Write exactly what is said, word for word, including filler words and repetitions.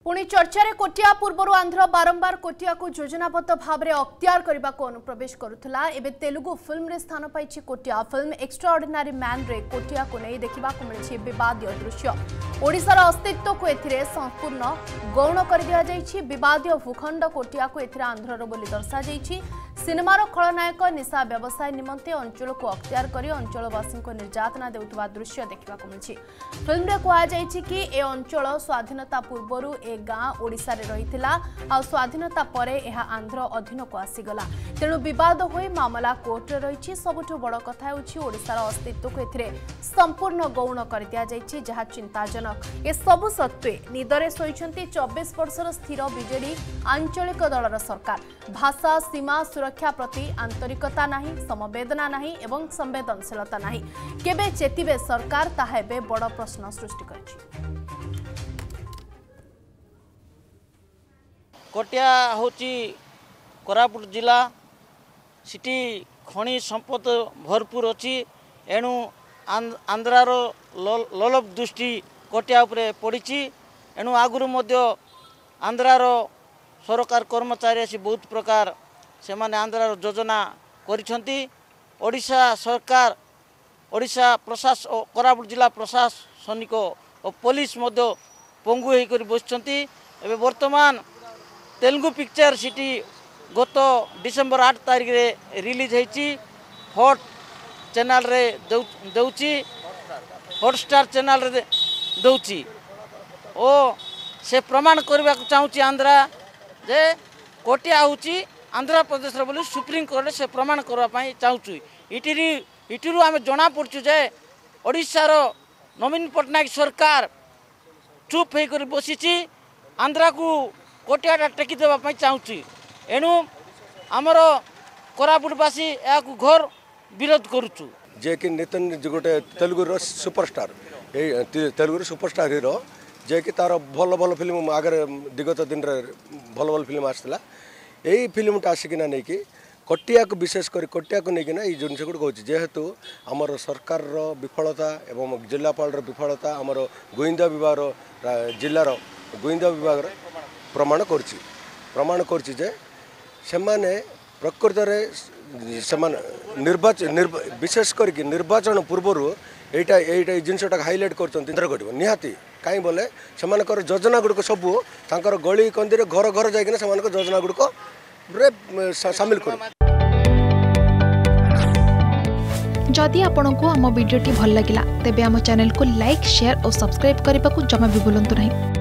पुणी चर्चार कोटिया पूर्वर आंध्र बारंबार कोटिया को योजनाबद्ध भाव में अख्तियार करने को अनुप्रवेश करुला। एबे तेलुगु फिल्म रे स्थान पाई कोटिया फिल्म एक्स्ट्राऑर्डिनरी मैन रे कोटिया को नहीं देखा मिली विवादीय दृश्य। ओडिशार अस्तित्व को एथिरे संपूर्ण गौण कर दिया जाइछि। विवादीय भूखंड कोटिया को एथिरे आंध्रर बोली दर्शा जाइछि। सिनेमार खलनायक निशा व्यवसाय निमंते अंचल को अख्तियार करी अंचलवासी को निर्यातना देउतबा दृश्य देखा मिली। फिल्म रे कहा जाइछि कि ए अंचल स्वाधीनता पूर्वरु ए गाँ ओडिशा रे रहिथिला आ स्वाधीनता परे एहा आंध्र अधीन को आसीगला। तेणु विवाद होई मामला कोर्ट रे रहिछि। सबुठु बड़ कथा होछि ओडिशार अस्तित्व को एथिरे संपूर्ण गौण कर दिया जाइछि, जहा चिंताजनक। ए सबु सत्वे निदरे सोइछंती चौबीस वर्षर स्थिर बीजेडी आंचलिक दलर सरकार। भाषा सीमा सुरक्षा प्रति आंतरिकता नाही, समवेदना नाही एवं संवेदनशीलता नाही। केबे चेतिबे सरकार ताहा एबे बड़ प्रश्न सृष्टि करछि। कोटिया होची कोरापुट जिला सिटी खनि संपद भरपूर अच्छी। एणु आंध्रार लोलभ दृष्टि कोटिया उपरे पड़ी। एणु आगुरु मध्य आंध्रार सरकार कर्मचारी आसी बहुत प्रकार से माने आंध्रार योजना करिसेंती। ओडिशा सरकार ओडिशा प्रशासन कोरापुट जिला प्रशासनिक और पुलिस मध्य पंगु होकर बसचंती। एबे वर्तमान तेलुगु पिक्चर सिटी गत डिसेम्बर आठ तारिख रे रिलीज होती। हॉट चैनल रे दौची हॉटस्टार चैनल रे दौची ओ से प्रमाण करने को चाहूँगी आंध्रा जे कोटिया होची आंध्र प्रदेश बोली सुप्रीम कोर्ट से प्रमाण करने चाहूँ। इटी इटिरू आम जना पड़चु जे ओडिशार नवीन पट्टनायक सरकार चुप होकर बसी आंध्रा को कोटिया टेकी देवाई चाहूँगी। एणु आमर कोरापुटवासी या घर विरोध करुचु। जे कि नितिन गोटे तेलुगुर सुपरस्टार ये तेलुगुर सुपरस्टार हिरो जे कि तार भल भल फिल्म आगे विगत दिन भल भल फिल्म आसला। यही फिल्मटा आसिकिना नहीं कि कोटिया को विशेष कर कोटिया को लेकिन ये जिनस गुड़ कहूँ जेहेतु आमर सरकार विफलता एवं जिलापाल विफलता आमर गोइंदा विभाग जिलार गोइंदा विभाग प्रमाण करछि प्रमाण करछि जे सेमाने प्रकृत रे सेमान निर्वाचन विशेष करके निर्वाचन पूर्वर एटा एटा जिनसटा हाइलाइट करछन इंद्र घटो निहाती काई बोले सेमानकर योजना गुडको सबु तांकर गली कंदी रे घर घर जाइकिना सेमानकर योजना गुडको रे शामिल कर। जदि आपंक आम भिडी भल लगा तेब आम चैनल को लाइक शेयर और सब्सक्राइब करने को जमा भी भूलु नहीं।